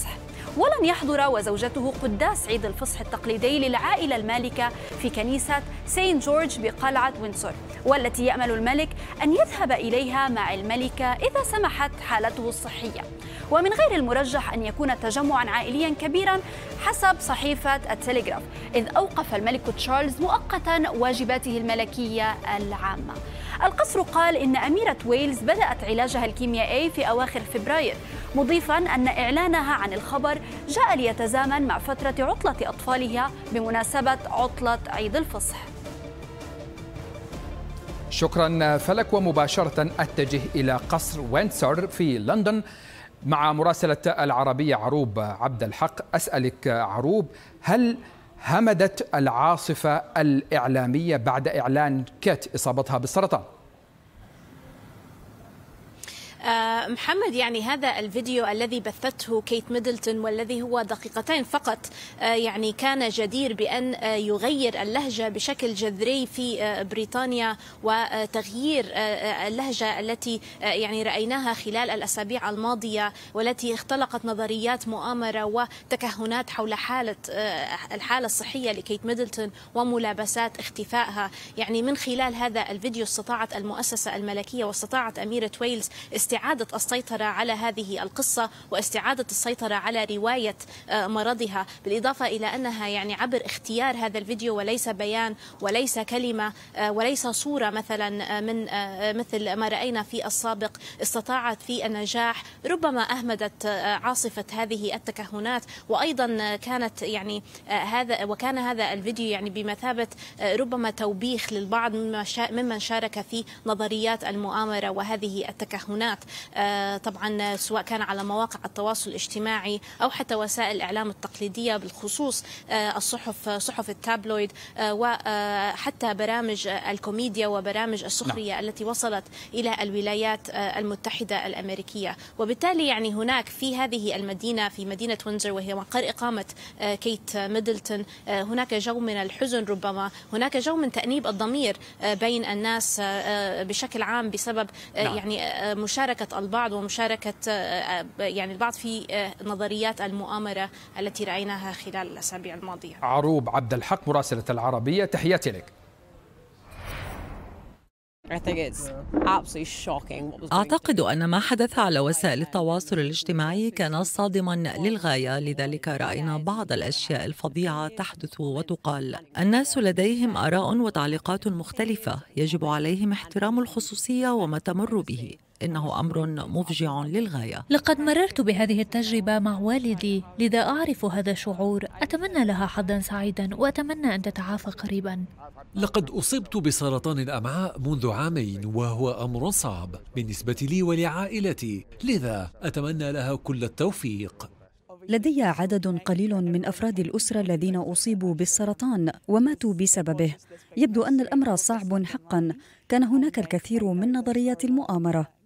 ولن يحضر وزوجته قداس عيد الفصح التقليدي للعائلة المالكة في كنيسة سين جورج بقلعة ويندسور، والتي يأمل الملك أن يذهب إليها مع الملكة إذا سمحت حالته الصحية. ومن غير المرجح أن يكون تجمعا عائليا كبيرا حسب صحيفة التليغراف، إذ أوقف الملك تشارلز مؤقتا واجباته الملكية العامة. القصر قال إن أميرة ويلز بدأت علاجها الكيميائي في أواخر فبراير، مضيفا أن إعلانها عن الخبر جاء ليتزامن مع فترة عطلة أطفالها بمناسبة عطلة عيد الفصح. شكرا فلك. ومباشرة أتجه إلى قصر ويندسور في لندن مع مراسلة العربية عروب عبد الحق. أسألك عروب، هل همدت العاصفة الإعلامية بعد إعلان كيت إصابتها بالسرطان؟ محمد، يعني هذا الفيديو الذي بثته كيت ميدلتون والذي هو دقيقتين فقط يعني كان جدير بأن يغير اللهجة بشكل جذري في بريطانيا، وتغيير اللهجة التي يعني رأيناها خلال الأسابيع الماضية والتي اختلقت نظريات مؤامرة وتكهنات حول حالة الحالة الصحية لكيت ميدلتون وملابسات اختفائها. يعني من خلال هذا الفيديو استطاعت المؤسسة الملكية واستطاعت أميرة ويلز استعادة السيطرة على هذه القصة واستعادة السيطرة على رواية مرضها، بالإضافة إلى أنها يعني عبر اختيار هذا الفيديو وليس بيان وليس كلمة وليس صورة مثلا من مثل ما رأينا في السابق، استطاعت في النجاح. ربما أهمدت عاصفة هذه التكهنات، وأيضا كانت يعني هذا وكان هذا الفيديو يعني بمثابة ربما توبيخ للبعض ممن شارك في نظريات المؤامرة وهذه التكهنات. طبعا سواء كان على مواقع التواصل الاجتماعي أو حتى وسائل الإعلام التقليدية، بالخصوص الصحف صحف التابلويد وحتى برامج الكوميديا وبرامج السخرية نعم. التي وصلت إلى الولايات المتحدة الأمريكية. وبالتالي يعني هناك في هذه المدينة، في مدينة ويندسور وهي مقر إقامة كيت ميدلتون، هناك جو من الحزن، ربما هناك جو من تأنيب الضمير بين الناس بشكل عام بسبب نعم. يعني مشاركة البعض ومشاركة يعني البعض في نظريات المؤامرة التي رأيناها خلال الأسابيع الماضية. عروب عبد الحق مراسلة العربية، تحياتي لك. أعتقد أن ما حدث على وسائل التواصل الاجتماعي كان صادما للغاية، لذلك رأينا بعض الأشياء الفظيعة تحدث وتقال. الناس لديهم آراء وتعليقات مختلفة، يجب عليهم احترام الخصوصية وما تمر به. إنه أمر مفجع للغاية. لقد مررت بهذه التجربة مع والدي، لذا أعرف هذا الشعور. أتمنى لها حظا سعيدا وأتمنى أن تتعافى قريبا. لقد أصبت بسرطان الأمعاء منذ عامين، وهو أمر صعب بالنسبة لي ولعائلتي، لذا أتمنى لها كل التوفيق. لدي عدد قليل من أفراد الأسرة الذين أصيبوا بالسرطان وماتوا بسببه. يبدو أن الأمر صعب حقا. كان هناك الكثير من نظريات المؤامرة.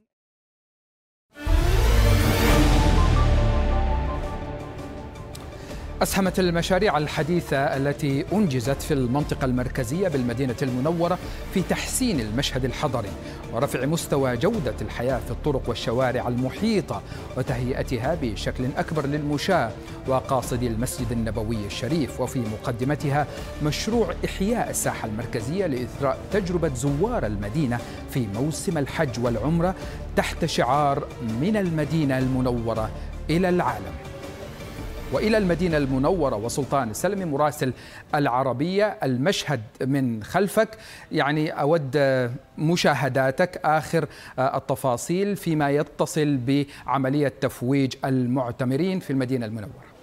أسهمت المشاريع الحديثة التي أنجزت في المنطقة المركزية بالمدينة المنورة في تحسين المشهد الحضري ورفع مستوى جودة الحياة في الطرق والشوارع المحيطة وتهيئتها بشكل أكبر للمشاة وقاصدي المسجد النبوي الشريف، وفي مقدمتها مشروع إحياء الساحة المركزية لإثراء تجربة زوار المدينة في موسم الحج والعمرة تحت شعار من المدينة المنورة إلى العالم. وإلى المدينة المنورة وسلطان السلمي مراسل العربية، المشهد من خلفك، يعني أود مشاهداتك آخر التفاصيل فيما يتصل بعملية تفويج المعتمرين في المدينة المنورة.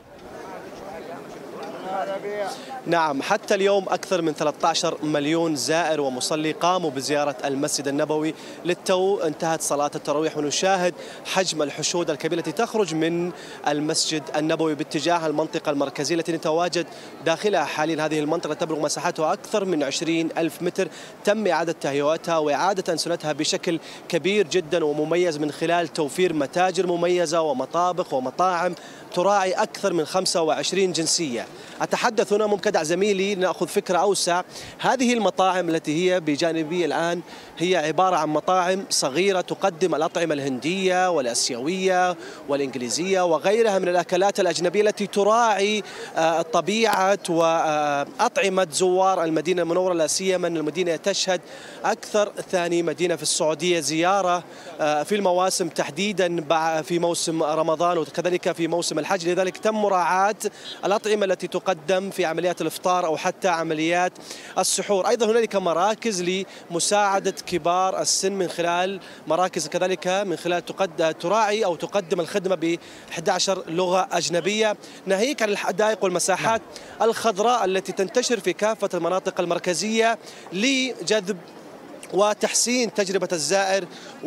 نعم، حتى اليوم أكثر من ثلاثة عشر مليون زائر ومصلي قاموا بزيارة المسجد النبوي. للتو انتهت صلاة التراويح ونشاهد حجم الحشود الكبيرة التي تخرج من المسجد النبوي باتجاه المنطقة المركزية التي نتواجد داخلها حاليا. هذه المنطقة تبلغ مساحتها أكثر من عشرين ألف متر، تم إعادة تهيئتها وإعادة أنسنتها بشكل كبير جدا ومميز من خلال توفير متاجر مميزة ومطابخ ومطاعم تراعي أكثر من خمسة وعشرين جنسية. أتحدث نتحدث هنا، ممكن دع زميلي نأخذ فكرة أوسع. هذه المطاعم التي هي بجانبي الآن هي عبارة عن مطاعم صغيرة تقدم الأطعمة الهندية والآسيوية والإنجليزية وغيرها من الأكلات الأجنبية التي تراعي طبيعة وأطعمة زوار المدينة المنورة، لا سيما أن المدينة تشهد أكثر ثاني مدينة في السعودية زيارة في المواسم، تحديدا في موسم رمضان وكذلك في موسم الحج. لذلك تم مراعاة الأطعمة التي تقدم في عمليات الإفطار أو حتى عمليات السحور. أيضا هنالك مراكز لمساعدة كبار السن من خلال مراكز كذلك من خلال تقد... تراعي أو تقدم الخدمة ب إحدى عشرة لغة أجنبية، ناهيك عن الحدائق والمساحات الخضراء التي تنتشر في كافة المناطق المركزية لجذب وتحسين تجربة الزائر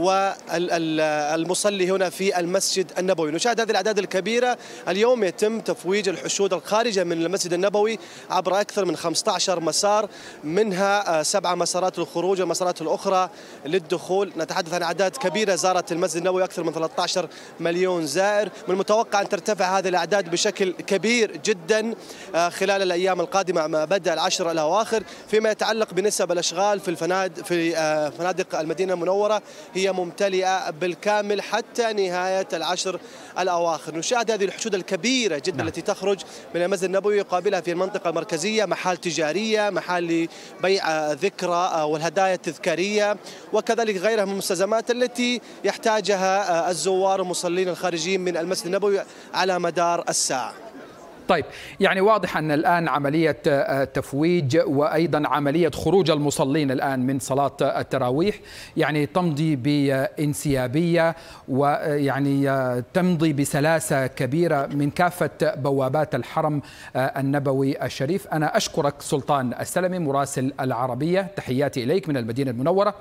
والمصلي هنا في المسجد النبوي. نشاهد هذه الأعداد الكبيرة. اليوم يتم تفويج الحشود الخارجة من المسجد النبوي عبر أكثر من خمسة عشر مسار، منها سبع مسارات للخروج والمسارات الأخرى للدخول. نتحدث عن أعداد كبيرة زارت المسجد النبوي، أكثر من ثلاثة عشر مليون زائر. من المتوقع أن ترتفع هذه الأعداد بشكل كبير جدا خلال الأيام القادمة مع بدء العشر الأواخر. فيما يتعلق بنسب الأشغال في الفنادق في فنادق المدينة المنورة هي ممتلئة بالكامل حتى نهاية العشر الأواخر. نشاهد هذه الحشود الكبيرة جدا نعم. التي تخرج من المسجد النبوي، يقابلها في المنطقة المركزية محال تجارية، محال لبيع ذكرى والهدايا التذكارية، وكذلك غيرها من المستلزمات التي يحتاجها الزوار والمصلين الخارجين من المسجد النبوي على مدار الساعة. طيب، يعني واضح أن الآن عملية تفويج وأيضا عملية خروج المصلين الآن من صلاة التراويح يعني تمضي بانسيابية ويعني تمضي بسلاسة كبيرة من كافة بوابات الحرم النبوي الشريف. أنا أشكرك سلطان السلمي مراسل العربية، تحياتي إليك من المدينة المنورة.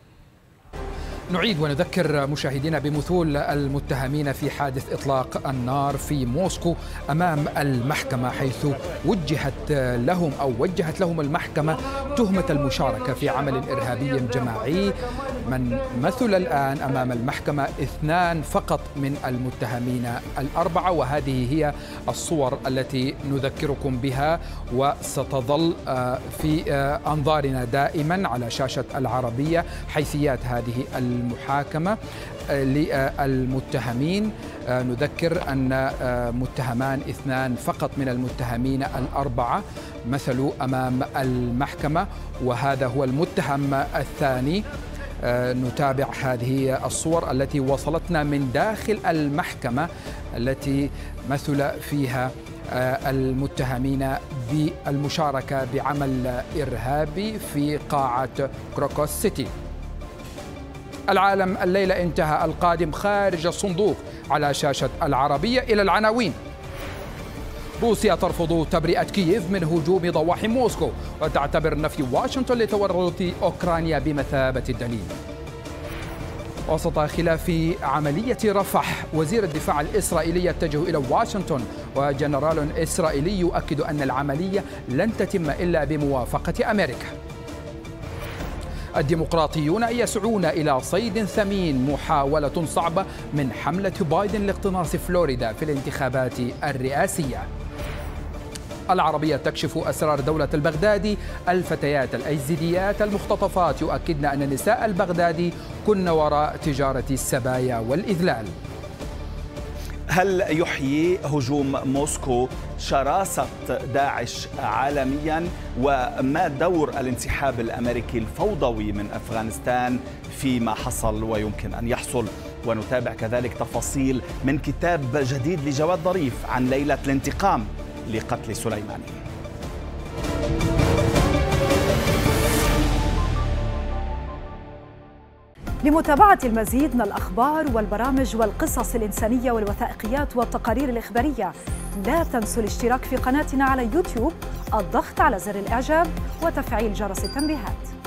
نعيد ونذكر مشاهدينا بمثول المتهمين في حادث إطلاق النار في موسكو أمام المحكمة، حيث وجهت لهم أو وجهت لهم المحكمة تهمة المشاركة في عمل إرهابي جماعي. من مثل الآن أمام المحكمة اثنان فقط من المتهمين الأربعة، وهذه هي الصور التي نذكركم بها وستظل في أنظارنا دائما على شاشة العربية حيثيات هذه المحاكمة للمتهمين. نذكر أن متهمان اثنان فقط من المتهمين الأربعة مثلوا أمام المحكمة، وهذا هو المتهم الثاني. نتابع هذه الصور التي وصلتنا من داخل المحكمة التي مثل فيها المتهمين بالمشاركة بعمل إرهابي في قاعة كروكوس سيتي. العالم الليلة انتهى، القادم خارج الصندوق على شاشة العربية. إلى العناوين. روسيا ترفض تبرئة كييف من هجوم ضواحي موسكو وتعتبر نفي واشنطن لتورط أوكرانيا بمثابة الدليل. وسط خلاف عملية رفح، وزير الدفاع الإسرائيلي يتجه إلى واشنطن، وجنرال إسرائيلي يؤكد أن العملية لن تتم إلا بموافقة أمريكا. الديمقراطيون يسعون إلى صيد ثمين، محاولة صعبة من حملة بايدن لاقتناص فلوريدا في الانتخابات الرئاسية. العربية تكشف أسرار دولة البغدادي، الفتيات الأيزيديات المختطفات يؤكدن أن نساء البغدادي كن وراء تجارة السبايا والإذلال. هل يحيي هجوم موسكو شراسة داعش عالميا؟ وما دور الانسحاب الأمريكي الفوضوي من أفغانستان فيما حصل ويمكن أن يحصل؟ ونتابع كذلك تفاصيل من كتاب جديد لجواد ظريف عن ليلة الانتقام لقتل سليماني. لمتابعة المزيد من الأخبار والبرامج والقصص الإنسانية والوثائقيات والتقارير الإخبارية، لا تنسوا الاشتراك في قناتنا على يوتيوب، الضغط على زر الإعجاب وتفعيل جرس التنبيهات.